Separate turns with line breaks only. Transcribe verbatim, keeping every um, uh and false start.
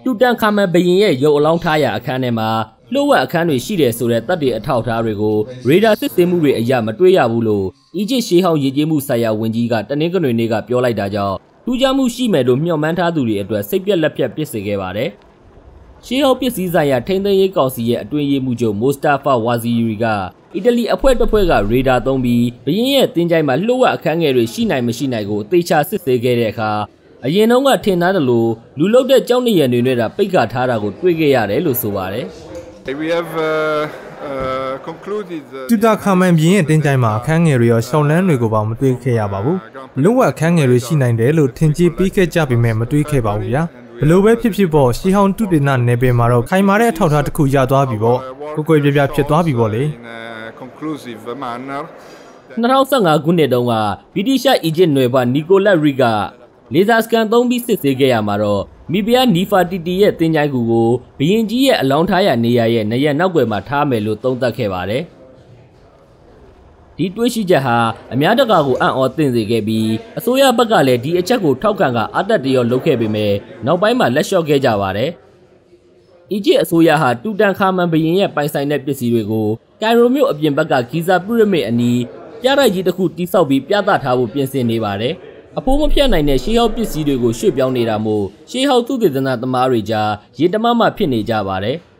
တူတန်ခါမန်ဘရင်ရဲ့ရုပ်အလောင်းထားရာအခန်းထဲမှာလှုပ်ဝက်အခန်းတွေရှိတယ်ဆိုတဲ့တပ်တွေအထောက်အထားတွေကိုရေဒါစစ်ဆေးမှုတွေအရမတွေ့ရဘူးလို့အီဂျစ်ရှေးဟောင်းရည်ကြည်မှုဆိုင်ရာဝန်ကြီးကတနင်္ဂနွေနေ့ကပြောလိုက်တာကြောင့်ထူးခြားမှုရှိမယ်လို့မျှော်မှန်းထားသူတွေအတွက်စိတ်ပြက်လက်ပြက်ဖြစ်စေခဲ့ပါတယ်။ရှေးဟောင်းပစ္စည်းဆိုင်ရာထိန်းသိမ်းရေးကောင်စီရဲ့အတွင်းရေးမှူးချုပ်မိုစတာဖာဝါဇီရီကအီတလီအဖွဲ့တစ်ဖွဲ့ကရေဒါသုံးပြီးဘရင်ရဲ့တင်းကြိုင်မှာလှုပ်ဝက်အခန်းငယ်တွေရှိနိုင်မရှိနိုင်ကိုအသေးချာစစ်ဆေးခဲ့တဲ့အခါအရင်တုန်းကထင်သားတယ်လို့လူလုတဲ့ကြောက်နေရတွေနဲ့တာပိတ်ခါထားတာကိုတွေ့ခဲ့ရတယ်လို့ဆိုပါတယ်။
We have uh, uh, concluded
တူတာခါမန်ဘရင်ရဲ့တင်းကြိုင်မှာအခန်းငယ်တွေရောရှောင်းလန်းတွေကိုပါမတွေ့ခဲ့ရပါဘူး။လုံဝအခန်းငယ်တွေရှိနိုင်တယ်လို့ထင်ကြီးပြီးခဲ့ကြပေမဲ့မတွေ့ခဲ့ပါဘူးဗျာ။ဘလို့ပဲဖြစ်ဖြစ်ပေါ့ရှီဟောင်းတုတေနနယ်ပယ်မှာတော့ခိုင်မာတဲ့အထောက်အထားတစ်ခုရသွားပြီပေါ့။ကိုကိုပြပြဖြစ်သွားပြီပေါ့လေ။
conclusive manner
၂၀၁၅ခုနှစ်တုန်းကဗြိတိရှအီဂျစ်နွယ်ဖွားနီကိုလတ်ရီကလေဆာစကန်သုံးပြီးစစ်ဆေးခဲ့ရမှာတော့မီဘီယာနီဖာတီတီရဲ့တင်ကြိုင်ကူကိုဘရင်ကြီးရဲ့အလောင်းထားရနေရာရဲ့နေရာနောက်ွယ်မှာထားမယ်လို့သုံးသပ်ခဲ့ပါတယ်။ဒီတွေးရှိချက်ဟာအများတကာကိုအံ့ဩသင့်စေခဲ့ပြီးအစိုးရဘက်ကလည်းဒီအချက်ကိုထောက်ခံကအတက်တရောလုပ်ခဲ့ပေမဲ့နောက်ပိုင်းမှာလက်လျှော့ခဲ့ကြပါတယ်။အီဂျစ်အစိုးရဟာတူတန်ခါမန်ဘရင်ရဲ့ပိုင်ဆိုင်တဲ့ပစ္စည်းတွေကိုကိုင်ရိုမြို့အပြင်ဘက်ကဂီဇာပရမစ်အနီးပြတိုက်ကြီးတစ်ခုတိစောက်ပြီးပြသထားဖို့ပြင်ဆင်နေပါတယ်။အဖိုးမဖြတ်နိုင်တဲ့ရှေးဟောင်းပစ္စည်းတွေကိုရွှေ့ပြောင်းနေတာမို့ရှေးဟောင်းသုတေသနသမားတွေကြားရေတမမဖြစ်နေကြပါတယ်။